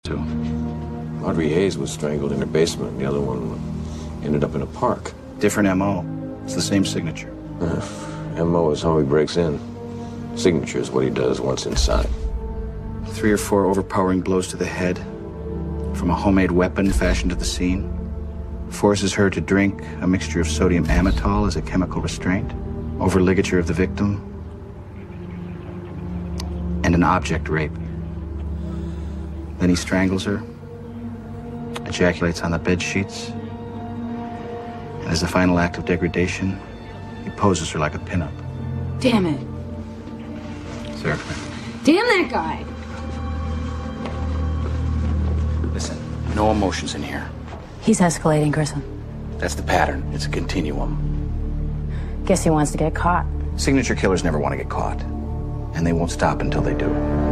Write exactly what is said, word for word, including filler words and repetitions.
too. Audrey Hayes was strangled in her basement. The other one ended up in a park. Different M O. It's the same signature. Uh, M O is how he breaks in. Signature is what he does once inside. Three or four overpowering blows to the head from a homemade weapon fashioned at the scene. Forces her to drink a mixture of sodium amytal as a chemical restraint. Overligature of the victim. And an object rape. Then he strangles her, ejaculates on the bed sheets, and as a final act of degradation, he poses her like a pinup. Damn it. Sir. Damn that guy. Listen, no emotions in here. He's escalating, Grissom. That's the pattern. It's a continuum. Guess he wants to get caught. Signature killers never want to get caught. And they won't stop until they do.